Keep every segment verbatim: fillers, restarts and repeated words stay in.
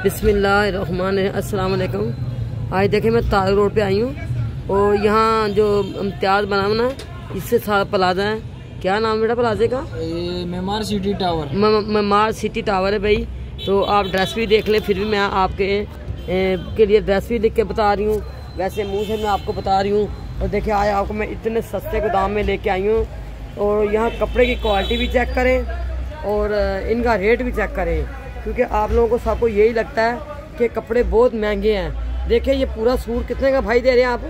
बिस्मिल्लाहिर्रहमान अस्सलाम वालेकुम। आज देखे मैं तारक रोड पे आई हूँ और यहाँ जो इम्तियाज़ बना ना इससे सारा प्लाजा है। क्या नाम बेटा प्लाजे का? मेमार सिटी टावर। मेमार सिटी टावर है भाई। तो आप ड्रेस भी देख लें, फिर भी मैं आपके ए, के लिए ड्रेस भी लिख के बता रही हूँ, वैसे मुँह से मैं आपको बता रही हूँ। और देखिए आज आपको मैं इतने सस्ते गोदाम में लेके आई हूँ और यहाँ कपड़े की क्वालिटी भी चेक करें और इनका रेट भी चेक करें, क्योंकि आप लोगों को सबको यही लगता है कि कपड़े बहुत महंगे हैं। देखिए ये पूरा सूट कितने का भाई दे रहे हैं आप?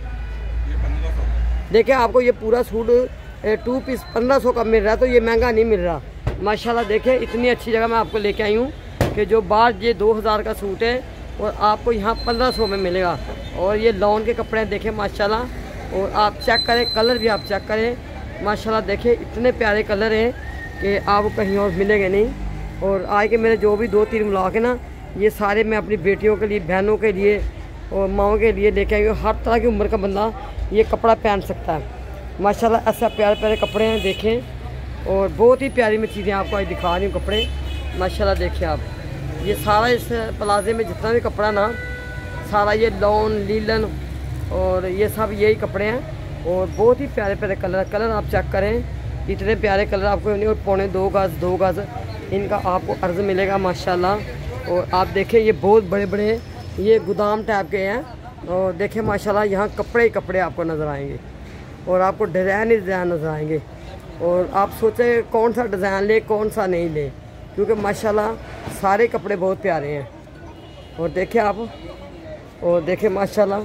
देखिए आपको ये पूरा सूट टू पीस पंद्रह सौ का मिल रहा है, तो ये महंगा नहीं मिल रहा माशाल्लाह। देखिए इतनी अच्छी जगह मैं आपको लेके आई हूँ कि जो बाहर ये दो हज़ार का सूट है और आपको यहाँ पंद्रह सौ में मिलेगा। और ये लॉन के कपड़े हैं देखें माशाल्लाह। और आप चेक करें, कलर भी आप चेक करें माशाल्लाह। देखिए इतने प्यारे कलर हैं कि आपको कहीं और मिलेंगे नहीं। और आज के मेरे जो भी दो तीन ब्लॉग है ना, ये सारे मैं अपनी बेटियों के लिए, बहनों के लिए और माओ के लिए लेके आई हूँ। हर तरह की उम्र का बंदा ये कपड़ा पहन सकता है माशाल्लाह। ऐसा प्यारे प्यारे कपड़े हैं देखें, और बहुत ही प्यारी मैं चीज़ें आपको आज दिखा रही हूँ कपड़े माशाल्लाह। देखिए आप ये सारा इस प्लाजे में जितना भी कपड़ा ना, सारा ये लॉन लीलन और ये सब यही कपड़े हैं। और बहुत ही प्यारे प्यारे कलर कलर आप चेक करें, इतने प्यारे कलर आपको नहीं। और पौने दो गज दो गज इनका आपको अर्ज मिलेगा माशाल्लाह। और आप देखें ये बहुत बड़े बड़े ये गोदाम टाइप के हैं। और देखें माशाल्लाह यहाँ कपड़े ही कपड़े आपको नज़र आएंगे और आपको डिज़ाइन ही डिज़ाइन नज़र आएंगे। और आप सोचें कौन सा डिज़ाइन ले कौन सा नहीं ले, क्योंकि माशाल्लाह सारे कपड़े बहुत प्यारे हैं। और देखें आप, और देखें माशाल्लाह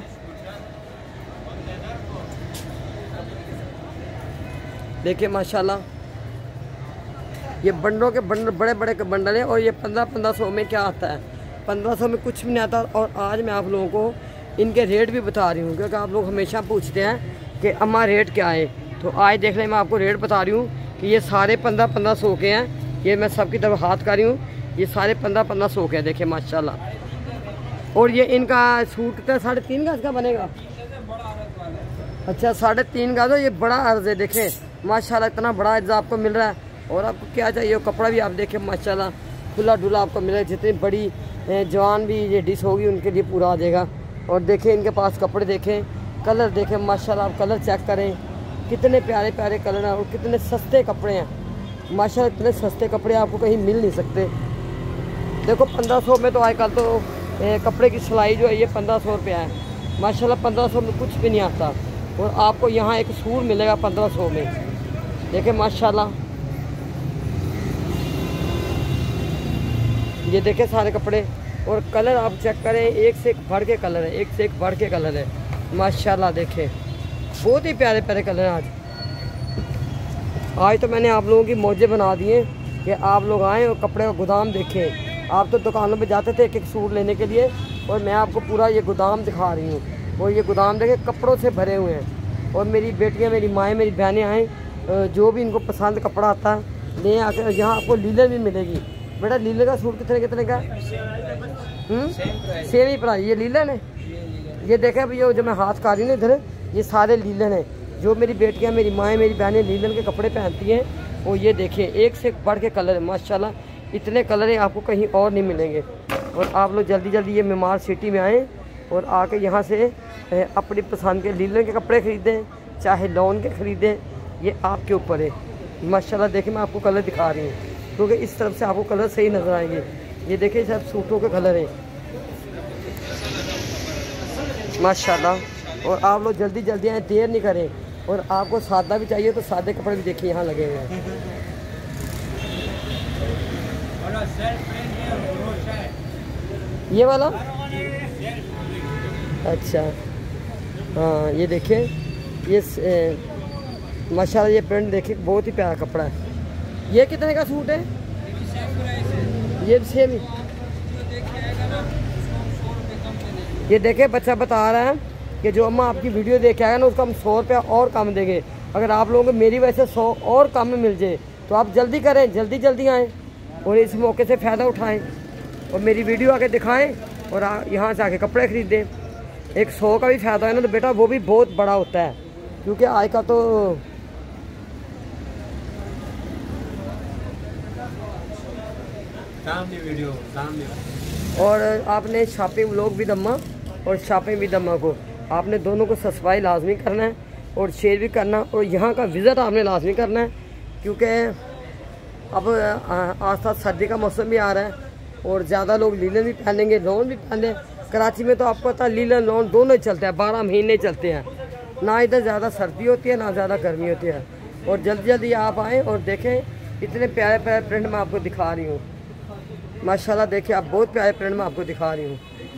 देखिए माशाल्लाह ये बंडलों के बंडल बड़े बड़े बंडल हैं। और ये पंद्रह पंद्रह सौ में क्या आता है? पंद्रह सौ में कुछ भी नहीं आता। और आज मैं आप लोगों को इनके रेट भी बता रही हूँ, क्योंकि आप लोग हमेशा पूछते हैं कि अम्मा रेट क्या है। तो आज देख लें मैं आपको रेट बता रही हूँ कि ये सारे पंद्रह पंद्रह सौ के हैं। ये मैं सबकी तरफ हाथ कर रही हूँ, ये सारे पंद्रह पंद्रह सौ के हैं देखिए माशाल्लाह। और ये इनका सूट कितना साढ़े तीन गज का बनेगा? अच्छा साढ़े तीन गज। तो ये बड़ा अर्ज है देखें माशाल्लाह, इतना बड़ा अर्ज आपको मिल रहा है। और आपको क्या चाहिए कपड़ा भी आप देखें माशाल्लाह खुला डुला आपको मिल रहा है। जितनी बड़ी जवान भी ये डिश होगी उनके लिए पूरा आ जाएगा। और देखें इनके पास कपड़े देखें, कलर देखें माशाल्लाह। आप कलर चेक करें, कितने प्यारे प्यारे कलर हैं और कितने सस्ते कपड़े हैं माशाल्लाह। इतने सस्ते कपड़े आपको कहीं मिल नहीं सकते। देखो पंद्रह सौ में तो आजकल तो ए, कपड़े की सिलाई जो है ये पंद्रह सौ रुपया है माशाल्लाह। पंद्रह सौ में कुछ भी नहीं आता। और आपको यहाँ एक सूट मिलेगा पंद्रह सौ में देखें माशाल्लाह। ये देखें सारे कपड़े और कलर आप चेक करें, एक से एक बढ़ के कलर है, एक से एक बढ़ के कलर है माशाल्लाह। देखें बहुत ही प्यारे प्यारे कलर हैं आज। आज तो मैंने आप लोगों की मौजे बना दिए कि आप लोग आएँ और कपड़े का गोदाम देखें। आप तो दुकानों पे जाते थे एक एक सूट लेने के लिए, और मैं आपको पूरा ये गोदाम दिखा रही हूँ। और ये गोदाम देखें कपड़ों से भरे हुए हैं। और मेरी बेटियाँ, मेरी माएँ, मेरी बहनें आएँ, जो भी इनको पसंद कपड़ा आता है ले आकर। यहाँ आपको लीलन भी मिलेगी। बेटा लीलन का सूट कितने कितने का? सेम ही प्राइस। ये लीलन है, ये देखें भैया जो मैं हाथ कर रही हूँ इधर, ये सारे लीलन है। जो मेरी बेटियाँ, मेरी माएँ, मेरी बहनें लीलन के कपड़े पहनती हैं। और ये देखें एक से बढ़ के कलर है माशाल्लाह। इतने कलर हैं आपको कहीं और नहीं मिलेंगे। और आप लोग जल्दी जल्दी ये मेमार सिटी में आएँ और आके यहाँ से अपनी पसंद के लीलन के कपड़े ख़रीदें, चाहे लॉन के ख़रीदें, ये आपके ऊपर है माशाल्लाह। देखें मैं आपको कलर दिखा रही हूँ, क्योंकि इस तरफ से आपको कलर सही नज़र आएंगे। ये देखिए सब सूटों के कलर हैं माशाल्लाह। और आप लोग जल्दी जल्दी आए, देर नहीं करें। और आपको सादा भी चाहिए तो सादे कपड़े भी देखिए यहाँ लगे हुए हैं। ये वाला अच्छा हाँ, ये देखिए ये माशाल्लाह ये प्रिंट देखिए बहुत ही प्यारा कपड़ा है। ये कितने का सूट है? ये सेम ही। ये देखे बच्चा बता रहा है कि जो अम्मा आपकी वीडियो देख के आएगा ना, उसको हम सौ रुपया और कम देंगे। अगर आप लोगों को मेरी वजह से सौ और कम में मिल जाए तो आप जल्दी करें, जल्दी जल्दी आएँ और इस मौके से फ़ायदा उठाएं और मेरी वीडियो आके दिखाएं और यहाँ से आके कपड़े ख़रीदें। एक सौ का भी फ़ायदा है ना, तो बेटा वो भी बहुत बड़ा होता है, क्योंकि आज का तो वीडियो और आपने शॉपिंग व्लॉग भी दम्मा और शॉपिंग भी दम्मा को आपने दोनों को सब्सक्राइब लाजमी करना है और शेयर भी करना, और यहाँ का विज़िट आपने लाजमी करना है, क्योंकि अब आस पास सर्दी का मौसम भी आ रहा है और ज़्यादा लोग लीलन भी पहनेंगे, लॉन भी पहने। कराची में तो आपको पता है लीलन लॉन दोनों ही चलते हैं, बारह महीने चलते हैं, ना इधर ज़्यादा सर्दी होती है ना ज़्यादा गर्मी होती है। और जल्दी जल्दी आप आएँ और देखें, इतने प्यारे प्यारे प्रिंट मैं आपको दिखा रही हूँ माशाल्लाह। देखिए आप, बहुत प्यारे प्रिंट मैं आपको दिखा रही हूँ।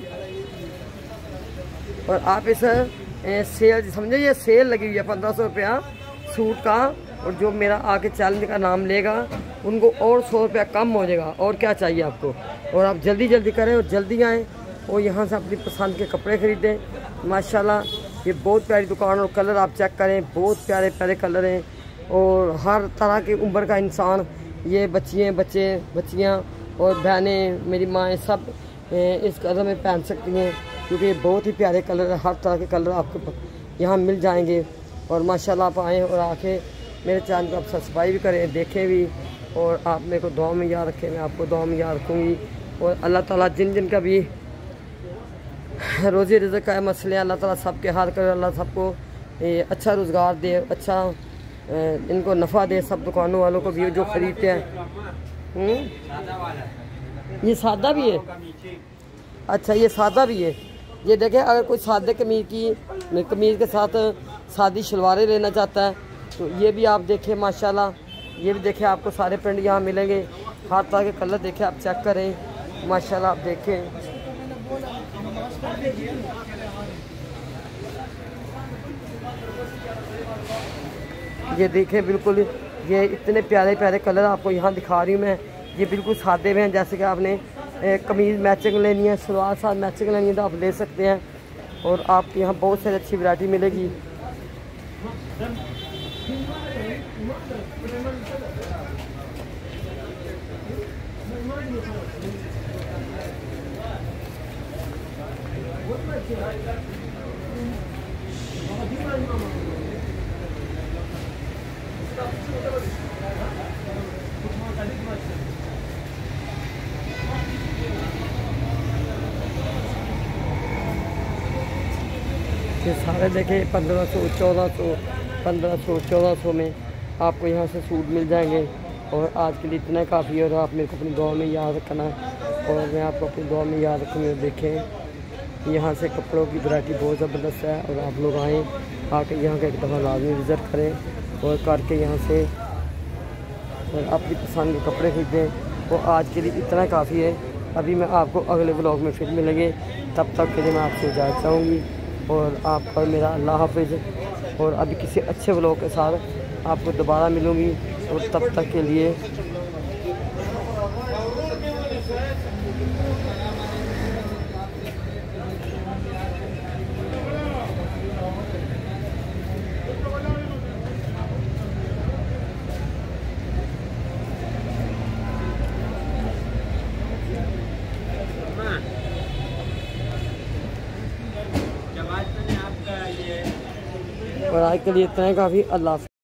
और आप इस सेल समझे, ये सेल लगी हुई है पंद्रह सौ रुपया सूट का, और जो मेरा आके चैलेंज का नाम लेगा उनको और सौ रुपया कम हो जाएगा। और क्या चाहिए आपको? और आप जल्दी जल्दी करें और जल्दी आएँ और यहाँ से अपनी पसंद के कपड़े ख़रीदें। माशाल्लाह ये बहुत प्यारी दुकान, और कलर आप चेक करें, बहुत प्यारे प्यारे कलर हैं, और हर तरह की उम्र का इंसान, ये बच्चियाँ बच्चे बच्चियाँ और बहनें, मेरी माएँ, सब इस कलर में पहन सकती हैं, क्योंकि ये बहुत ही प्यारे कलर है। हर तरह के कलर आपको यहाँ मिल जाएंगे। और माशाल्लाह आप आएँ और आके मेरे चैनल को आप सब्सक्राइब भी करें, देखें भी, और आप मेरे को दुआ में याद रखें, मैं आपको दुआ में याद रखूँगी। और अल्लाह ताला जिन जिन का भी रोज़ी रिज़्क़ का मसले, अल्लाह ताला सबके हाल करे, अल्लाह सबको अच्छा रोज़गार दे, अच्छा इनको नफ़ा दे, सब दुकानों वालों को भी जो ख़रीदते हैं। ये सादा भी है, अच्छा ये सादा भी है। ये देखें, अगर कोई सादे कमीज़ की कमीज़ के साथ सादी शलवारें लेना चाहता है तो ये भी आप देखें माशाल्लाह, ये भी देखें, आपको सारे प्रिंट यहाँ मिलेंगे, हर तरह के कलर देखें, आप चेक करें माशाल्लाह। आप देखें, ये देखें, बिल्कुल ये इतने प्यारे प्यारे कलर आपको यहाँ दिखा रही हूँ मैं। ये बिल्कुल सादे में हैं, जैसे कि आपने कमीज़ मैचिंग लेनी है, सलवार साथ मैचिंग लेनी है तो आप ले सकते हैं। और आपके यहाँ बहुत सारी अच्छी वैरायटी मिलेगी। ये सारे देखें पंद्रह सौ चौदह सौ पंद्रह सौ चौदह सौ में आपको यहाँ से सूट मिल जाएंगे। और आज के लिए इतना काफ़ी है, और आप मेरे को अपनी दुआ में याद रखना, और मैं आपको अपनी दुआ में याद रखूँगी। देखें यहाँ से कपड़ों की वैरायटी बहुत ज़बरदस्त है, और आप लोग आएँ, आके यहाँ का एक दफ़ा लाजमी विज़िट करें और करके यहाँ से और अपनी पसंद के कपड़े खरीदें। और आज के लिए इतना काफ़ी है। अभी मैं आपको अगले ब्लॉग में फिर मिलेंगे, तब तक के लिए मैं आपसे इजाज़त चाहूँगी, और आपका मेरा अल्लाह हाफ़िज़। और अभी किसी अच्छे ब्लॉग के साथ आपको दोबारा मिलूँगी, और तब तक के लिए और आज के लिए इतना ही काफ़ी। अल्लाह।